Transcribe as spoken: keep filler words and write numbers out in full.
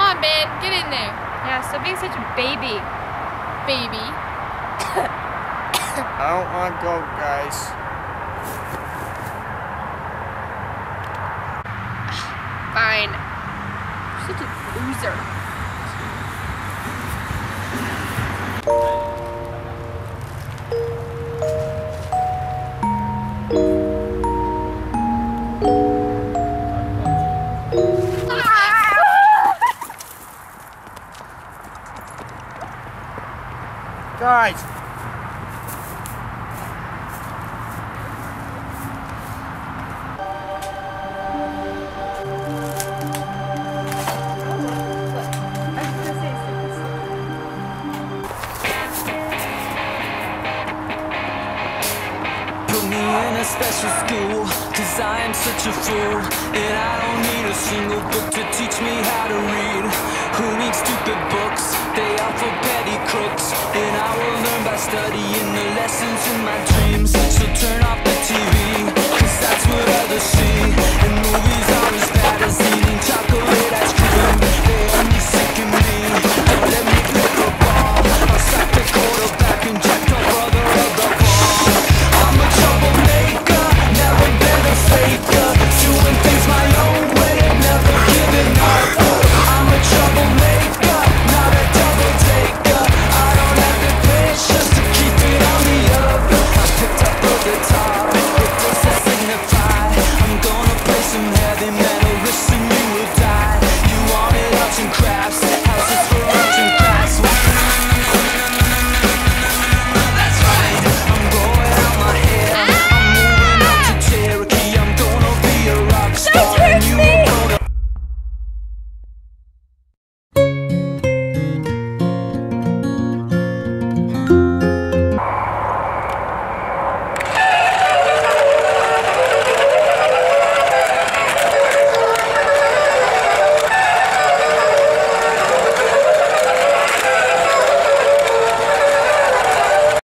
on, man. Get in there. Yeah, stop being such a baby. Baby. I don't want to go, guys. Fine. You're such a loser. Guys! Special school, cause I am such a fool, and I don't need a single book to teach me